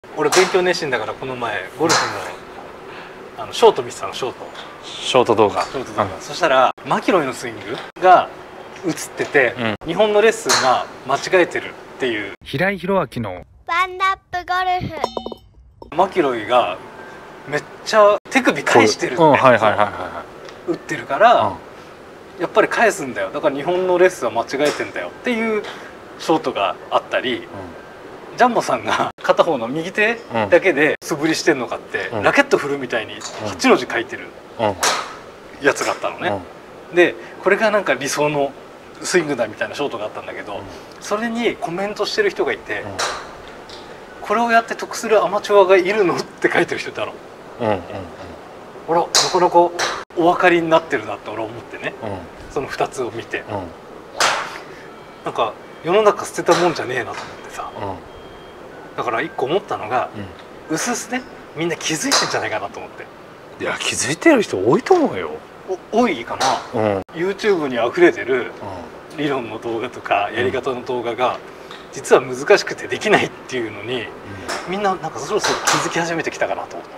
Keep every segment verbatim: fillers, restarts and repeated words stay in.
俺勉強熱心だからこの前ゴルフのあのショート見てたの。ショートショート動画。 ショート動画、うん、そしたらマキロイのスイングが映ってて、うん、日本のレッスンが間違えてるっていう。 平井宏明のワンナップゴルフ。 マキロイがめっちゃ手首返してるって打ってるから、うん、やっぱり返すんだよ。だから日本のレッスンは間違えてんだよっていうショートがあったり、うん、ジャンボさんが片方の右手だけで素振りしてんのかって、うん、ラケット振るみたいにはちの字書いてるやつがあったのね、うん、でこれがなんか理想のスイングだみたいなショートがあったんだけど、うん、それにコメントしてる人がいて、うん、これをやって得するアマチュアがいるのって書いてる人いたの。うんうんうん、ほらなかなかお分かりになってるなって俺思ってね、うん、そのふたつを見て、うん、なんか世の中捨てたもんじゃねえなと思ってさ、うん、だから一個思ったのが、うん、うすうすねみんな気づいてんじゃないかなと思って。 いや気づいてる人多いと思うよ。 多いかな、うん、YouTube にあふれてる理論の動画とかやり方の動画が実は難しくてできないっていうのに、うん、みんななんかそろそろ気づき始めてきたかなと思って。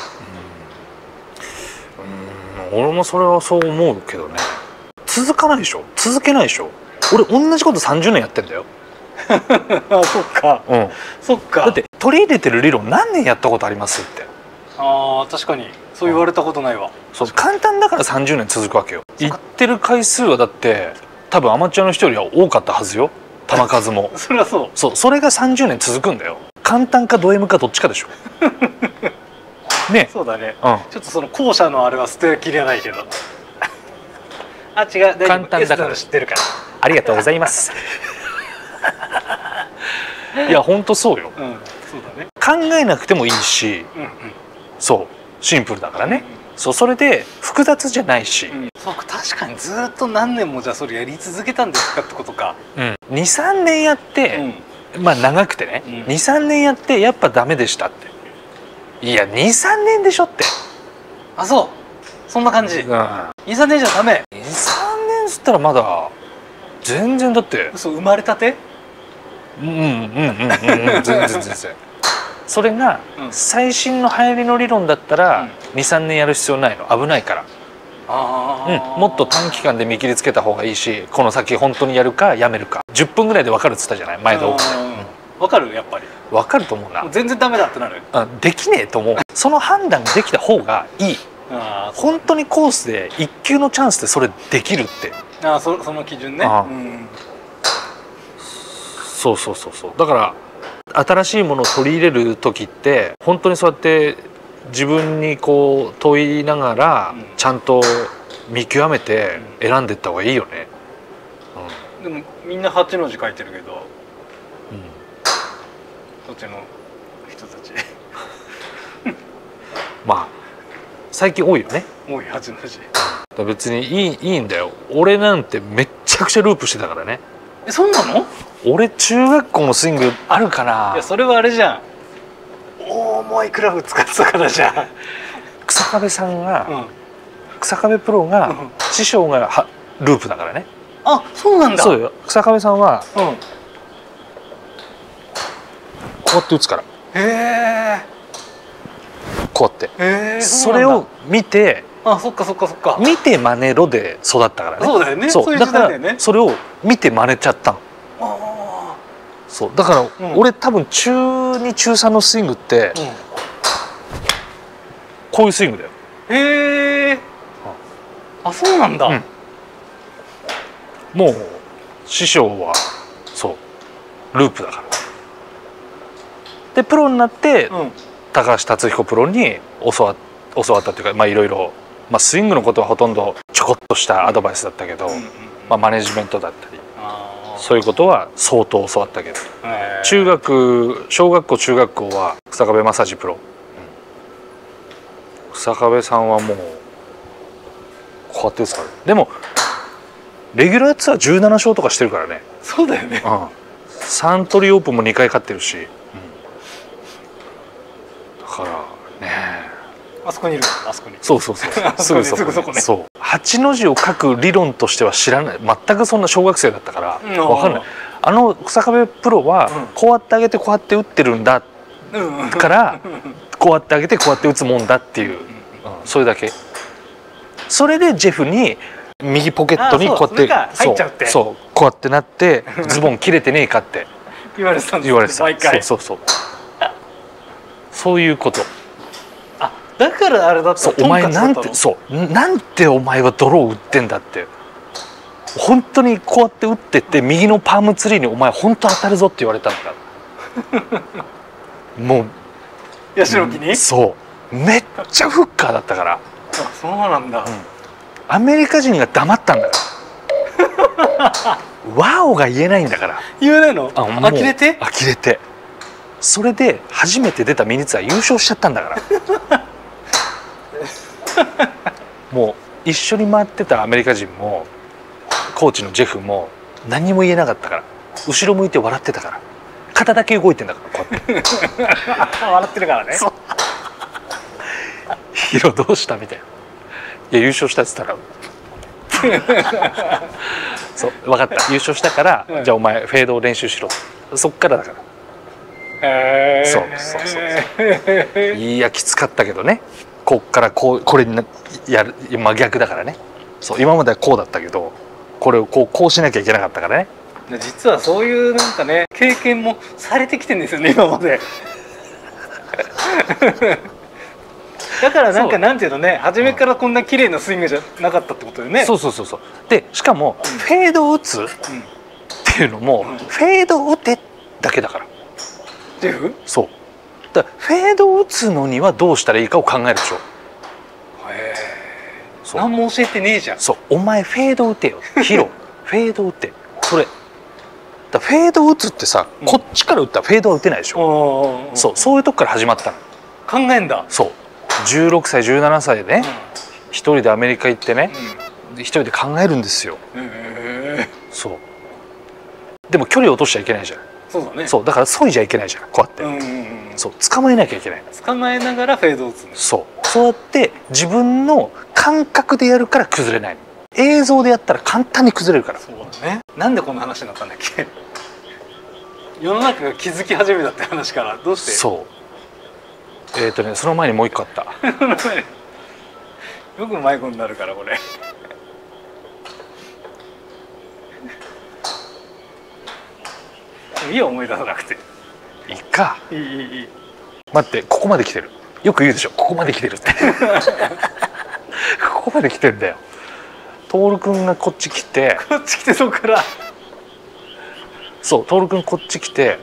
うん、俺もそれはそう思うけどね。続かないでしょ。続けないでしょ。俺同じことさんじゅうねんやってんだよ。 あ、そっか、うん、そっか。 だって取り入れてる理論何年やったことありますって。 あー確かにそう言われたことないわ。 そう簡単だからさんじゅうねん続くわけよ。言ってる回数はだって多分アマチュアの人よりは多かったはずよ、球数も。 それはそう。 そうそれがさんじゅうねん続くんだよ。簡単かド M かどっちかでしょ。ね。 そうだね、うん、ちょっとその後者のあれは捨てきれないけど。あ違う、 簡単だから知ってるから。 ありがとうございます。いや本当そうよ、うん、 そうだね。 考えなくてもいいし、うんうん、そうシンプルだからね、うんうん、そうそれで複雑じゃないし、うん、 そうか確かにずっと何年もじゃあそれやり続けたんですかってことか、 うん、にさんねんやって、うん、まあ長くてね、うん、にさんねんやってやっぱダメでしたって。いやにさんねんでしょって。 あそうそんな感じ、うん、にさんねんじゃダメ。 にさんねんっつったらまだ全然だって。 そう生まれたて。 うんうんうんうんうん全然全然。それが最新の流行りの理論だったらにさんねんやる必要ないの。危ないから。あ、うん、もっと短期間で見切りつけた方がいいし、この先本当にやるかやめるかじゅっぷんぐらいで分かるっつったじゃない前動画で。 分かるやっぱり。 分かると思うな。 全然ダメだってなる。 あできねえと思う。その判断ができた方がいい。あ本当にコースでいっ球のチャンスでそれできるって。 あ そ, その基準ね。あ、うん、 そうそうそうそう。だから新しいものを取り入れる時って本当にそうやって自分にこう問いながらちゃんと見極めて選んでいった方がいいよね、 うん、でもみんなはちの字書いてるけど、うん、そっちの人たちまあ最近多いよね。 多いはちの字。 別にいい、いいんだよ。俺なんてめっちゃくちゃループしてたからね。 えそうなの？ 俺中学校のスイングあるかな。 いやそれはあれじゃん、重いクラブ使ってたからじゃん。 草壁さんが、うん、草壁プロが、うん、師匠がはループだからね。 あそうなんだ。 そうよ。草壁さんは、うん、こうやって打つから。へえ。こうやって。へえ。それを見て。 あそっかそっかそっか。 見て真似ろで育ったからね。 そうだよね。 そうだからそれを見て真似ちゃったの。あそうだから、うん、俺多分中に中さんのスイングって、うん、こういうスイングだよ。 へえ。あそうなんだ、うん、 もう師匠はそうループだから。でプロになって、うん、高橋達彦プロに教わ教わったっていうか、まあいろいろ、まあ、スイングのことはほとんどちょこっとしたアドバイスだったけど、うんうん、まあ、マネジメントだったりそういうことは相当教わったけど、中学小学校中学校は草壁正治プロ、うん、草壁さんはもうこうやってですから。でもレギュラーツアーじゅうなな勝とかしてるからね。 そうだよね、 うん、サントリーオープンもにかい勝ってるし、うん、だからねあそこにいる。あそこに。 そうそうそうすぐそこ、ね、そこね。そうはちの字を書く理論としては知らない。全くそんな小学生だったから分かんない。あの草壁プロはこうやってあげてこうやって打ってるんだからこうやってあげてこうやって打つもんだっていう、うん、それだけ。それでジェフに右ポケットにこうやって入っちゃうって、 そうこうやってなってズボン切れてねえかって言われてたんです。 言われてた。 毎回そうそうそうそういうこと。 あ、だからあれだった。 そうお前なんてそうなんてお前はドロー打ってんだって。本当にこうやって打ってって右のパームツリーにお前本当当たるぞって言われたんだからもうヤシの木に、 そうめっちゃフッカーだったから。 あ、そうなんだ、うん、 アメリカ人が黙ったんだからワオが言えないんだから。 言えないの？ あ、 呆れて呆れてそれで初めて出たミニツアー優勝しちゃったんだからもう一緒に回ってたアメリカ人もコーチのジェフも何も言えなかったから後ろ向いて笑ってたから。肩だけ動いてんだからこうやって笑ってるからね。そうヒロどうしたみたいな。いや優勝したっつったらそう分かった優勝したから、うん、じゃあお前フェードを練習しろ。そっからだから。へーそうそうそうそういやきつかったけどね。こっからこうこれにやる真逆だからね。そう今まではこうだったけどこれをこうこうしなきゃいけなかったからね。 実はそういうなんかね経験もされてきてるんですよね今までだからなんかなんていうのね初めからこんな綺麗なスイングじゃなかったってことよね。 そうそうそうそう。でしかも、うん、フェードを打つっていうのも、うん、フェードを打てだけだから。 ジェフ？ そうだからフェードを打つのにはどうしたらいいかを考えるでしょ。へえ。何も教えてねえじゃん。 そうお前フェード打てよヒロフェード打てそれだフェード打つってさ、うん、こっちから打ったらフェードは打てないでしょ。そうそういうとこから始まったの。 考えんだ。 そうじゅうろくさいじゅうななさいでね、うん、一人でアメリカ行ってね、うん、一人で考えるんですよ。へーそうでも距離を落としちゃいけないじゃん。 そうだね。 そうだから削いじゃいけないじゃんこうやって、うんうんうん、そう捕まえなきゃいけない。 捕まえながらフェードを打つんだ。 そうそうやって自分の感覚でやるから崩れないの。映像でやったら簡単に崩れるから。 そうだね。なんでこんな話になったんだっけ世の中が気づき始めたって話からどうして。 そうえっ、ー、とねその前にもう一個あったよく迷子になるからこれいいよ思い出さなくて。 いいか。 いいいいいい。 待ってここまで来てる。よく言うでしょここまで来てるってここまで来てんだよ。徹君がこっち来てこっち来てそこからそう徹君こっち来て、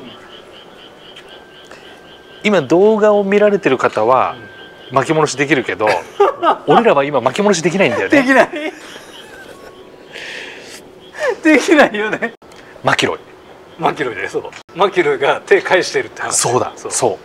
今動画を見られてる方は巻き戻しできるけど俺らは今巻き戻しできないんだよね。 できないできないよね。 マキロイマキロイでそうマキロイが手返してるって話。 そうだそうそう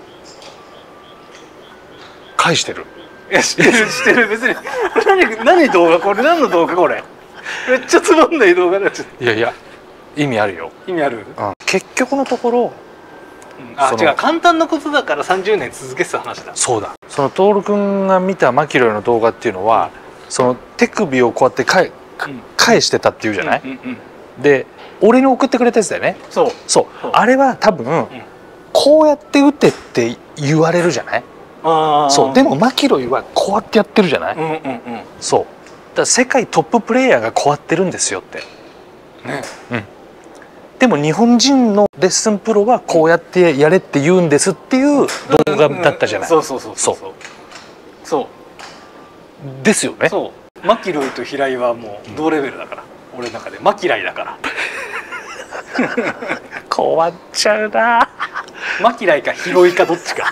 返してる。 いや知ってる知ってる別に何何動画これ何の動画これめっちゃつまんない動画だっちゃった。 いやいや意味あるよ。 意味ある、 うん、結局のところ、 うん、あ違う簡単なことだからさんじゅうねん続けてた話だ。 そうだその徹君が見たマキロイの動画っていうのは、うん、その手首をこうやってかえ、うん、返してたっていうじゃない、うんうんうん、で俺に送ってくれたやつだよね。 そうそうあれは多分、うん、こうやって打てって言われるじゃない。あそうでもマキロイはこうやってやってるじゃない、うんうんうん、そうだから世界トッププレーヤーがこうやってるんですよって、ねうん、でも日本人のレッスンプロはこうやってやれって言うんですっていう動画だったじゃない。 そうそうそうそうそうそうですよね。 そうマキロイと平井はもう同レベルだから、うん、俺の中でマキライだから困っちゃうなマキライかヒロイかどっちか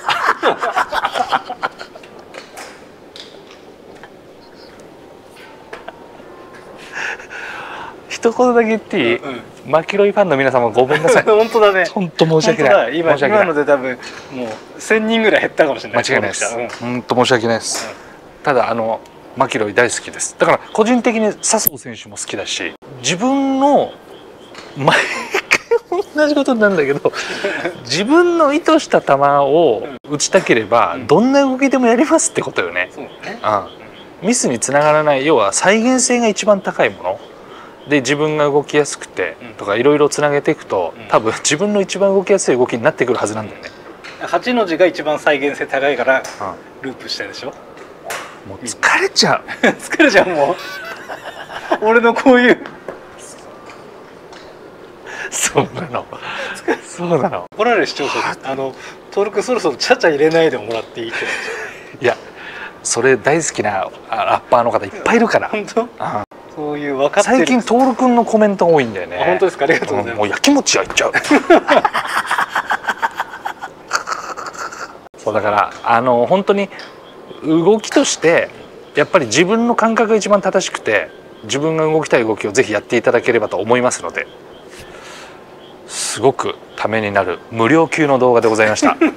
一言だけ言っていい、うんうん、マキロイファンの皆様ごめんなさい本当だね本当申し訳ない。 今今ので多分もうせんにんぐらい減ったかもしれない。 間違いないです、うん、本当申し訳ないです、うん、ただあのマキロイ大好きです。だから個人的に笹生選手も好きだし自分の毎回同じことになるんだけど自分の意図した球を打ちたければ、うん、どんな動きでもやりますってことよね。そうね、うん、ミスにつながらない要は再現性が一番高いもので自分が動きやすくてとかいろいろつなげていくと多分自分の一番動きやすい動きになってくるはずなんだよね。 はちの字が一番再現性高いからループしたでしょ。 もう疲れちゃう疲れちゃうもう俺のこういうそうなのそうなの。 怒られる視聴者で、あの登録そろそろちゃちゃ入れないでもらっていいっていやそれ大好きなラッパーの方いっぱいいるから本当、うん、そういう分かってる。 最近徹君のコメントが多いんだよね。 本当ですか。ありがとうございます。 もうやきもち焼いちゃうそうだからあの本当に動きとしてやっぱり自分の感覚が一番正しくて自分が動きたい動きをぜひやっていただければと思いますので、すごくためになる無料級の動画でございましたこ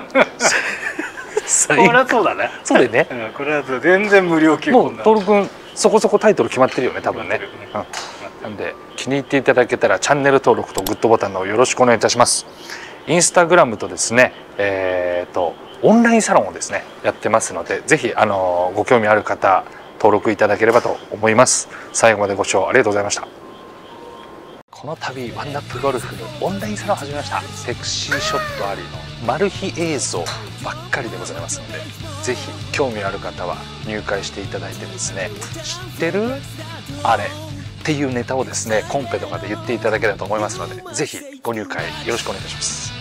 れはそうだね。 そうだよね、 うん、これは全然無料級。 もう徹君そこそこタイトル決まってるよね多分ね、うん、なんで気に入っていただけたらチャンネル登録とグッドボタンのよろしくお願いいたします。インスタグラムとですねえー、とオンラインサロンをですねやってますので、ぜひあのご興味ある方登録いただければと思います。最後までご視聴ありがとうございました。この度ワンナップゴルフのオンラインサロンを始めました。セクシーショットありのマル秘映像ばっかりでございますので、ぜひ興味ある方は入会していただいてですね、知ってるあれっていうネタをですねコンペとかで言っていただければと思いますので、ぜひご入会よろしくお願いいたします。